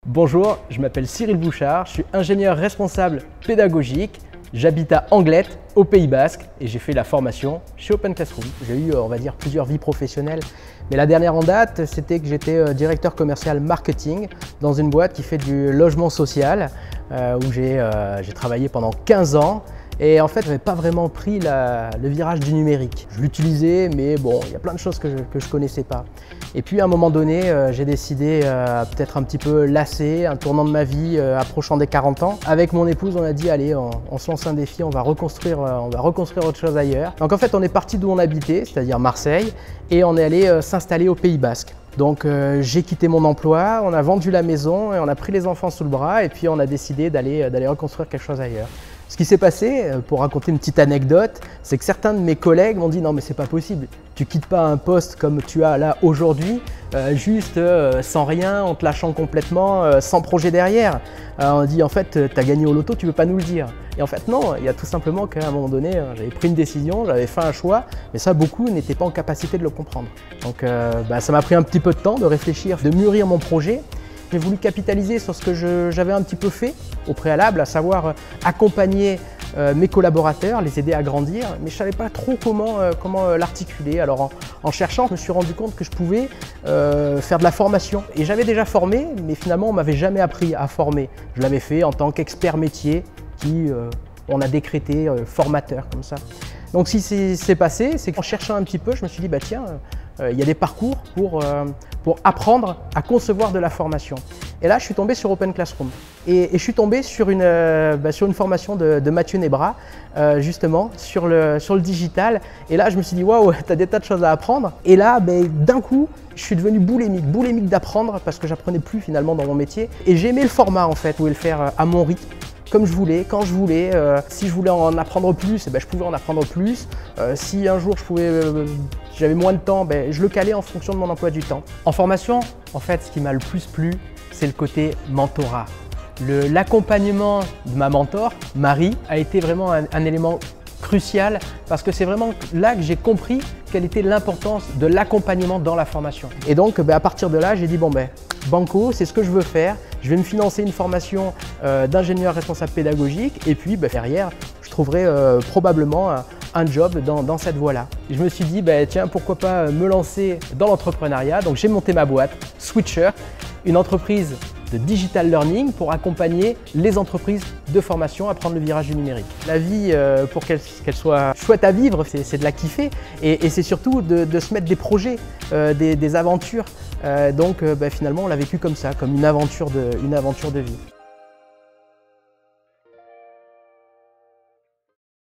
Bonjour, je m'appelle Cyril Bouchard, je suis ingénieur responsable pédagogique. J'habite à Anglet, au Pays Basque, et j'ai fait la formation chez Open Classroom. J'ai eu, on va dire, plusieurs vies professionnelles, mais la dernière en date, c'était que j'étais directeur commercial marketing dans une boîte qui fait du logement social, où j'ai travaillé pendant 15 ans. Et en fait, je n'avais pas vraiment pris le virage du numérique. Je l'utilisais, mais bon, il y a plein de choses que je ne connaissais pas. Et puis à un moment donné, j'ai décidé, peut-être un petit peu lassé, un tournant de ma vie approchant des 40 ans. Avec mon épouse, on a dit, allez, on se lance un défi, on va reconstruire autre chose ailleurs. Donc en fait, on est parti d'où on habitait, c'est-à-dire Marseille, et on est allé s'installer au Pays Basque. Donc j'ai quitté mon emploi, on a vendu la maison, et on a pris les enfants sous le bras, et puis on a décidé d'aller reconstruire quelque chose ailleurs. Ce qui s'est passé, pour raconter une petite anecdote, c'est que certains de mes collègues m'ont dit « Non mais c'est pas possible, tu quittes pas un poste comme tu as là aujourd'hui, juste sans rien, en te lâchant complètement, sans projet derrière. » On dit « En fait, tu as gagné au loto, tu veux pas nous le dire. » Et en fait non, il y a tout simplement qu'à un moment donné, j'avais pris une décision, j'avais fait un choix, mais ça beaucoup n'étaient pas en capacité de le comprendre. Donc ça m'a pris un petit peu de temps de réfléchir, de mûrir mon projet. J'ai voulu capitaliser sur ce que j'avais un petit peu fait au préalable, à savoir accompagner mes collaborateurs, les aider à grandir, mais je ne savais pas trop comment l'articuler. Alors en cherchant, je me suis rendu compte que je pouvais faire de la formation. Et j'avais déjà formé, mais finalement on ne m'avait jamais appris à former. Je l'avais fait en tant qu'expert métier, on a décrété formateur comme ça. Donc ce qui s'est passé, c'est qu'en cherchant un petit peu, je me suis dit, bah tiens, il y a des parcours pour apprendre à concevoir de la formation. Et là, je suis tombé sur Open Classroom. Et je suis tombé sur une formation de Mathieu Nebra, justement, sur le digital. Et là, je me suis dit, waouh, tu as des tas de choses à apprendre. Et là, d'un coup, je suis devenu boulimique d'apprendre parce que j'apprenais plus finalement dans mon métier. Et j'aimais le format, en fait, où le faire à mon rythme, comme je voulais, quand je voulais. Si je voulais en apprendre plus, je pouvais en apprendre plus. Si un jour j'avais moins de temps, je le calais en fonction de mon emploi du temps. En formation, en fait, ce qui m'a le plus plu, c'est le côté mentorat. L'accompagnement de ma mentor, Marie, a été vraiment un élément crucial parce que c'est vraiment là que j'ai compris quelle était l'importance de l'accompagnement dans la formation. Et donc, à partir de là, j'ai dit, bon, banco, c'est ce que je veux faire. Je vais me financer une formation d'ingénieur responsable pédagogique et puis derrière, je trouverai probablement un job dans cette voie-là. Je me suis dit, tiens, pourquoi pas me lancer dans l'entrepreneuriat. Donc j'ai monté ma boîte, Switcher, une entreprise de digital learning pour accompagner les entreprises de formation à prendre le virage du numérique. La vie, pour qu'elle soit chouette à vivre, c'est de la kiffer et c'est surtout de se mettre des projets, des aventures. Donc finalement, on l'a vécu comme ça, comme une aventure de vie.